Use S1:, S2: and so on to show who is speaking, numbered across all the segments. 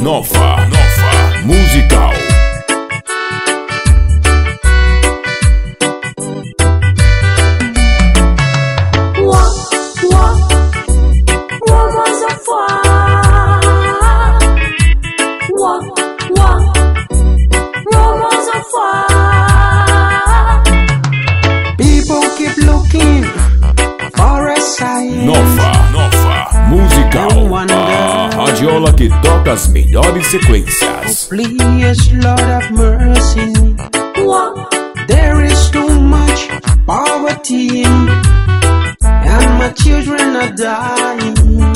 S1: Nova Musical.
S2: People keep looking for a sign.
S1: Nova Musical. A radiola que toca as melhores sequências.
S2: Please, Lord have mercy. There is too much poverty, and my children are dying.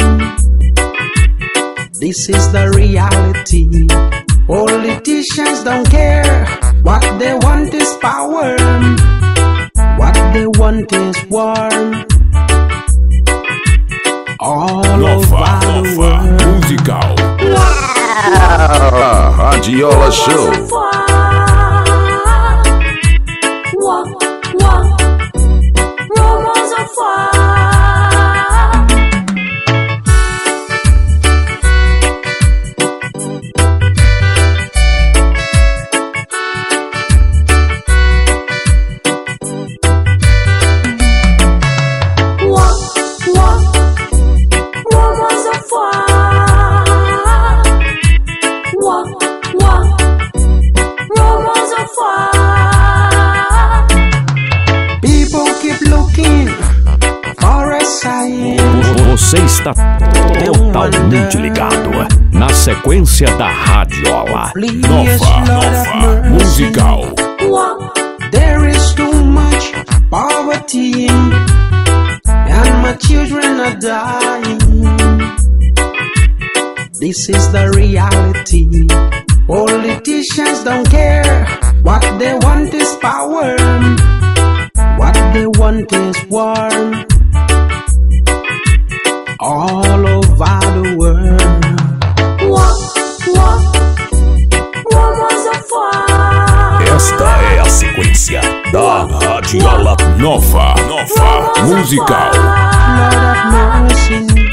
S2: This is the reality. Politicians don't care. What they want is power. What they want is war. All over the world.
S1: Musical. Radiola Show.
S3: Você está totalmente ligado na sequência da radiola.
S1: Nova Musical.
S2: There is too much poverty, and my children are dying. This is the reality. Politicians don't care. What they want is power. What they want is war. All over the world.
S3: Esta é a sequência da radiola
S1: Nova Musical.
S2: Lord have mercy.